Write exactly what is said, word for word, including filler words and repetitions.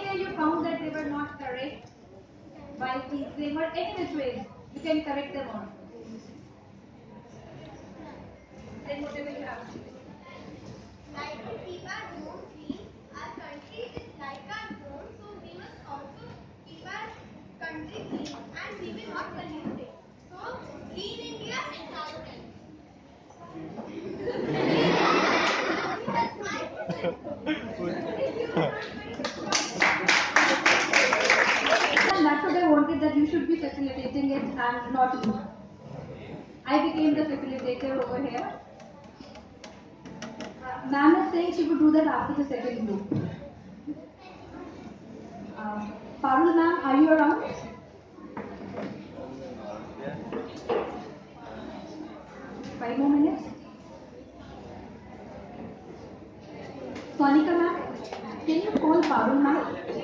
anyway you found that they were not correct while teaching or any which ways, you can correct them all. Then whatever you have. Like to keep our home clean, our country is like our home, so we must also keep our country clean and we will not pollute it. So, Clean India is our health. And that's what I wanted, that you should be facilitating it and not me. I became the facilitator over here. Uh, Ma'am is saying she would do that after the second group. Uh, Parul ma'am, are you around? Five more minutes. Sonika ma'am, can you call Parul ma'am?